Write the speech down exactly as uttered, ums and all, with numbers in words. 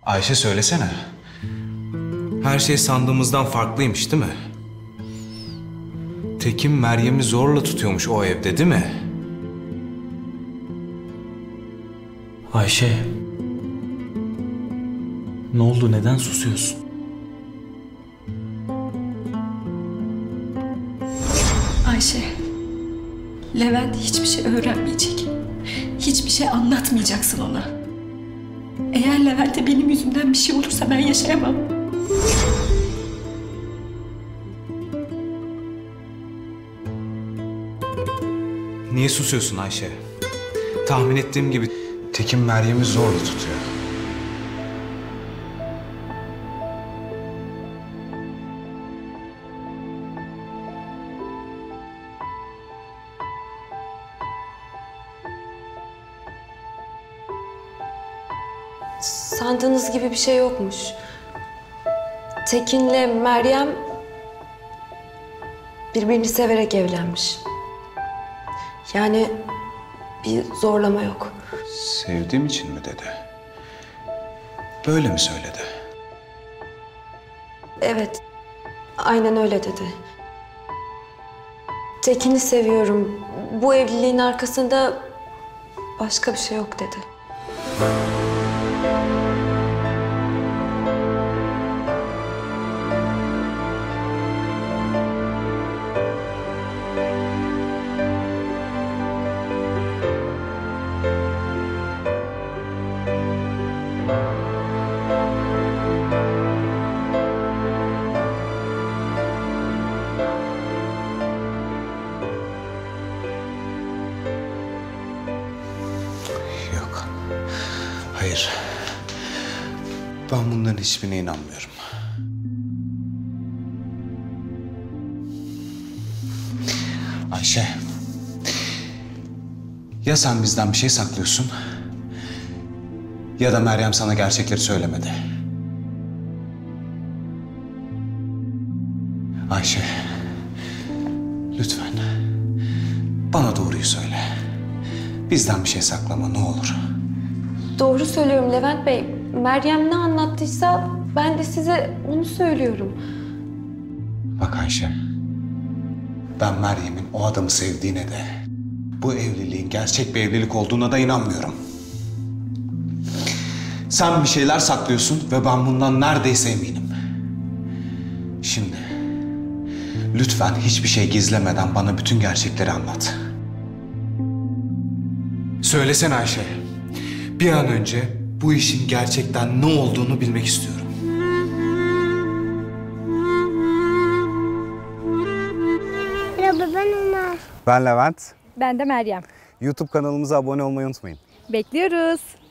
Ayşe söylesene. Her şey sandığımızdan farklıymış değil mi? Tekin Meryem'i zorla tutuyormuş o evde değil mi? Ayşe. Ne oldu? Neden susuyorsun? Ayşe, Levent hiçbir şey öğrenmeyecek. Hiçbir şey anlatmayacaksın ona. Eğer Levent'e benim yüzümden bir şey olursa ben yaşayamam. Niye susuyorsun Ayşe? Tahmin ettiğim gibi Tekin Meryem'i zorla tutuyor. Sandığınız gibi bir şey yokmuş. Tekin'le Meryem birbirini severek evlenmiş. Yani bir zorlama yok. Sevdiğim için mi dedi? Böyle mi söyledi? Evet, aynen öyle dedi. Tekin'i seviyorum. Bu evliliğin arkasında başka bir şey yok dedi. Yok. Hayır. Ben bunların hiçbirine inanmıyorum. Ayşe. Ya sen bizden bir şey saklıyorsun, ya da Meryem sana gerçekleri söylemedi. Ayşe. Lütfen. Bana doğruyu söyle. Bizden bir şey saklama ne olur. Doğru söylüyorum Levent Bey. Meryem ne anlattıysa ben de size onu söylüyorum. Bak Ayşe. Ben Meryem'in o adamı sevdiğine de, bu evliliğin gerçek bir evlilik olduğuna da inanmıyorum. Sen bir şeyler saklıyorsun ve ben bundan neredeyse eminim. Şimdi lütfen hiçbir şey gizlemeden bana bütün gerçekleri anlat. Söylesene Ayşe. Bir an önce bu işin gerçekten ne olduğunu bilmek istiyorum. Merhaba, ben Ömer. Ben Levent. Ben de Meryem. YouTube kanalımıza abone olmayı unutmayın. Bekliyoruz.